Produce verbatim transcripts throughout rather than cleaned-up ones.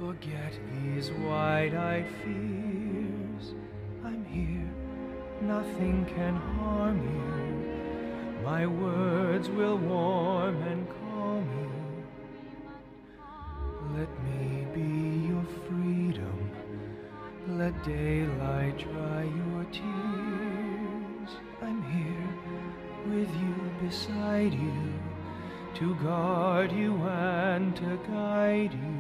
Forget these wide-eyed fears. I'm here, nothing can harm you. My words will warm and calm you. Let me be your freedom. Let daylight dry your tears. I'm here with you, beside you, to guard you and to guide you.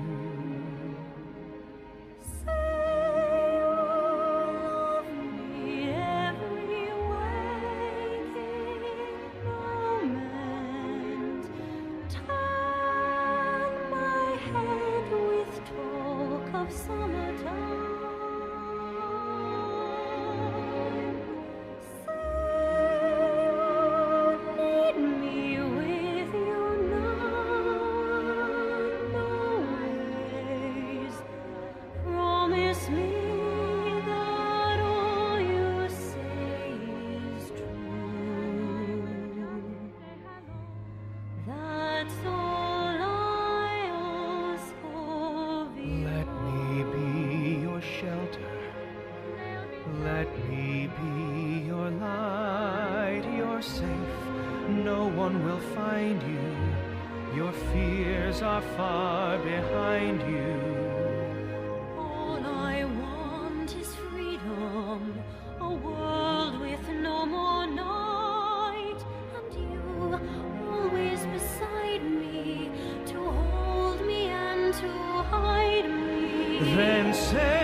Let me be your light. You're safe, no one will find you. Your fears are far behind you. All I want is freedom, a world with no more night, and you always beside me, to hold me and to hide me. Then say